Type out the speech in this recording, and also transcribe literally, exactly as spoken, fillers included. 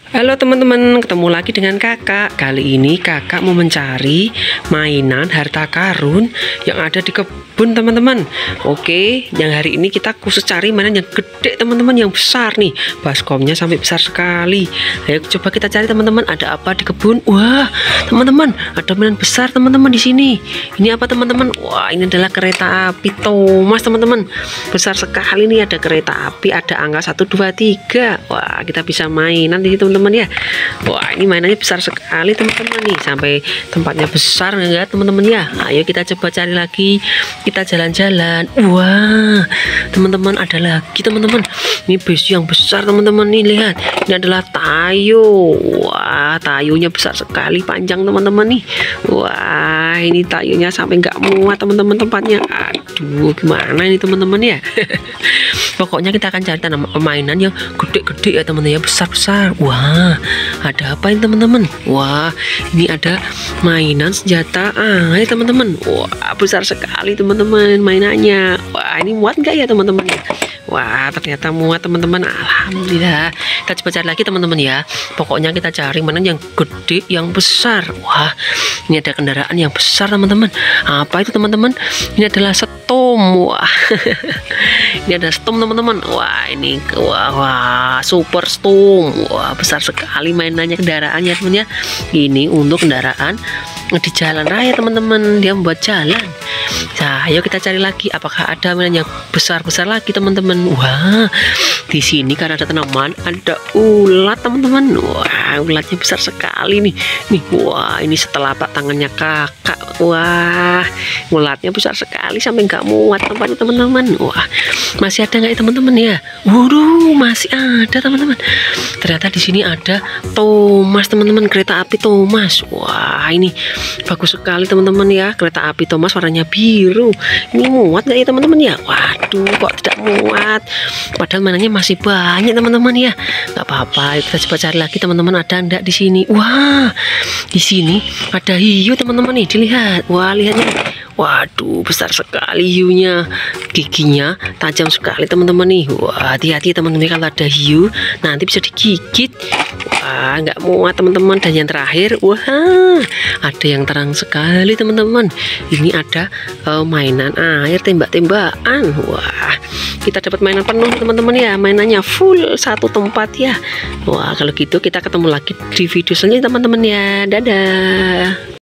Halo teman-teman, ketemu lagi dengan kakak. Kali ini kakak mau mencari mainan harta karun yang ada di kebun teman-teman. Oke, yang hari ini kita khusus cari mainan yang gede teman-teman, yang besar nih. Baskomnya sampai besar sekali. Ayo coba kita cari teman-teman, ada apa di kebun. Wah teman-teman, ada mainan besar teman-teman di sini. Ini apa teman-teman? Wah, ini adalah kereta api Thomas teman-teman. Besar sekali nih, ada kereta api, ada angka satu, dua, tiga. Wah, kita bisa main nanti teman-teman ya. Wah, ini mainannya besar sekali teman-teman nih, sampai tempatnya besar enggak teman-teman ya. Ayo kita coba cari lagi, kita jalan-jalan. Wah teman-teman, ada lagi teman-teman, ini bus yang besar teman-teman nih, lihat, ini adalah tayo. Wah, tayonya besar sekali, panjang teman-teman nih. Wah, ini tayonya sampai nggak muat teman-teman tempatnya. Aduh, gimana ini teman-teman ya. Pokoknya kita akan cari tanam mainan yang gede-gede ya teman-teman ya, besar-besar. Wah, ada apa ini teman-teman? Wah, ini ada mainan senjata air teman-teman. Wah, besar sekali teman-teman mainannya. Wah, ini muat nggak ya teman-teman? Wah, ternyata muat teman-teman. Alhamdulillah. Kita coba cari lagi teman-teman ya. Pokoknya kita cari mainan yang gede, yang besar. Wah, ini ada kendaraan yang besar teman-teman. Apa itu teman-teman? Ini adalah Stom. Wah, ini ada Stom teman-teman. Wah, ini wah, wah super Stom. Wah, besar sekali mainannya, kendaraannya teman ya. Ini untuk kendaraan di jalan raya teman-teman, dia membuat jalan. Nah, ayo kita cari lagi, apakah ada mainan yang besar-besar lagi teman-teman. Wah, di sini karena ada tanaman, ada ulat teman-teman. Wah, ulatnya besar sekali nih. Nih, wah, ini setelapak tangannya kakak. Wah, ulatnya besar sekali sampai nggak muat tempatnya teman-teman. Wah, masih ada nggak ya teman-teman ya? Waduh, masih ada teman-teman. Ternyata di sini ada Thomas teman-teman, kereta api Thomas. Wah, ini bagus sekali teman-teman ya, kereta api Thomas warnanya biru. Ini muat nggak ya teman-teman ya? Waduh, kok tidak muat, padahal mainannya masih banyak teman-teman ya. Nggak apa-apa, kita coba cari lagi teman-teman, ada enggak di sini. Wah, di sini ada hiu teman-teman nih, dilihat. Wah, lihatnya, waduh, besar sekali hiunya, giginya tajam sekali teman-teman nih. Wah, hati-hati teman-teman, kalau ada hiu nanti bisa digigit. Wah, nggak muat teman-teman. Dan yang terakhir, wah, ada yang terang sekali teman-teman. Ini ada uh, mainan air, tembak-tembakan. Wah, kita dapat mainan penuh teman-teman ya, mainannya full satu tempat ya. Wah, kalau gitu kita ketemu lagi di video selanjutnya teman-teman ya. Dadah.